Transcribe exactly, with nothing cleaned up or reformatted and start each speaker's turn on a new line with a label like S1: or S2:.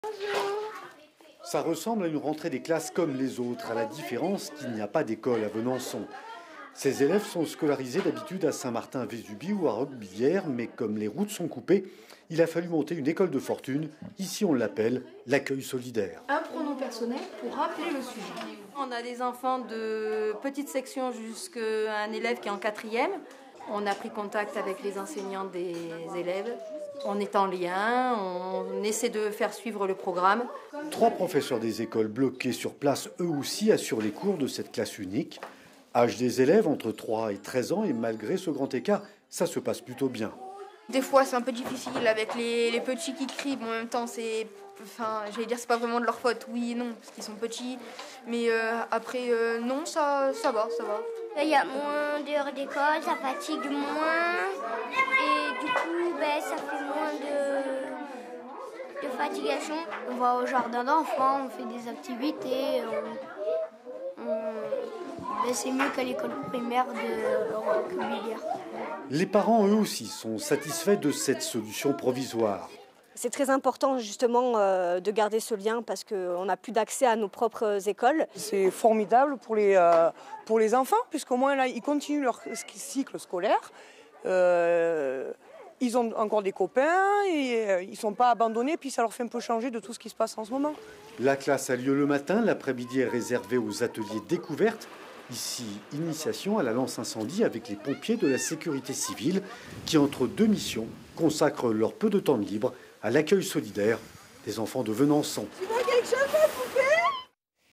S1: Ça ressemble à une rentrée des classes comme les autres, à la différence qu'il n'y a pas d'école à Venançon. Ces élèves sont scolarisés d'habitude à Saint-Martin-Vésubie ou à Roquebillière, mais comme les routes sont coupées, il a fallu monter une école de fortune. Ici, on l'appelle l'accueil solidaire.
S2: Un pronom personnel pour rappeler le sujet.
S3: On a des enfants de petite section jusqu'à un élève qui est en quatrième. On a pris contact avec les enseignants des élèves. On est en lien, on essaie de faire suivre le programme.
S1: Trois professeurs des écoles bloqués sur place, eux aussi, assurent les cours de cette classe unique. Âge des élèves entre trois et treize ans, et malgré ce grand écart, ça se passe plutôt bien.
S4: Des fois, c'est un peu difficile avec les, les petits qui crient. Bon, en même temps, c'est, enfin, j'allais dire, c'est pas vraiment de leur faute, oui et non, parce qu'ils sont petits. Mais euh, après, euh, non, ça, ça va, ça va.
S5: Il y a moins d'heures d'école, ça fatigue moins. Et du coup, ben, ça fait moins de, de fatigation. On va au jardin d'enfants, on fait des activités. On, on, ben, c'est mieux qu'à l'école primaire de Roquebillière.
S1: Les parents, eux aussi, sont satisfaits de cette solution provisoire.
S6: C'est très important justement euh, de garder ce lien parce qu'on n'a plus d'accès à nos propres écoles.
S7: C'est formidable pour les, euh, pour les enfants puisqu'au moins là, ils continuent leur cycle scolaire. Euh, ils ont encore des copains et euh, ils ne sont pas abandonnés puis ça leur fait un peu changer de tout ce qui se passe en ce moment.
S1: La classe a lieu le matin, l'après-midi est réservé aux ateliers découvertes. Ici, initiation à la lance incendie avec les pompiers de la sécurité civile qui, entre deux missions, consacrent leur peu de temps de libre à l'accueil solidaire des enfants de Venançon.
S7: Tu veux quelque chose ?